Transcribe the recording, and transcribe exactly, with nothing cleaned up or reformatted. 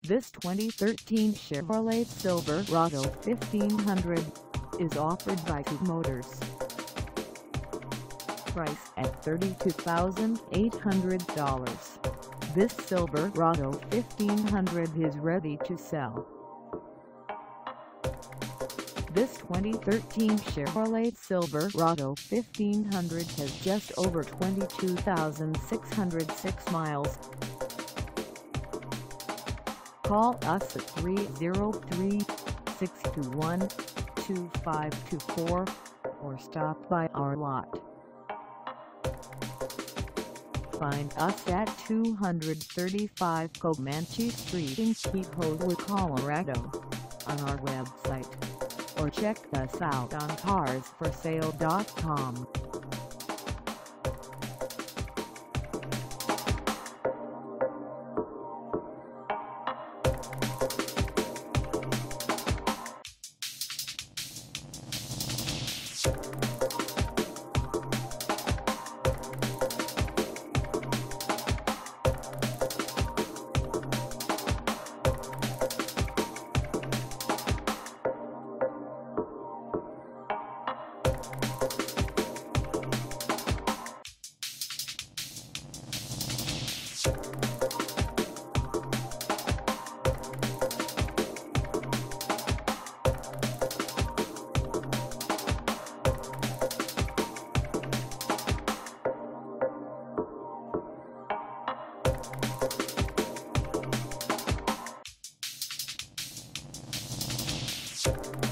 This twenty thirteen Chevrolet Silverado fifteen hundred is offered by Two Motors. Price at thirty-two thousand eight hundred dollars. This Silverado fifteen hundred is ready to sell. This twenty thirteen Chevrolet Silverado fifteen hundred has just over twenty-two thousand six hundred six miles. Call us at three oh three, six two one, two five two four or stop by our lot. Find us at two thirty-five Comanche Street in Kiowa, Colorado on our website, or check us out on cars for sale dot com. You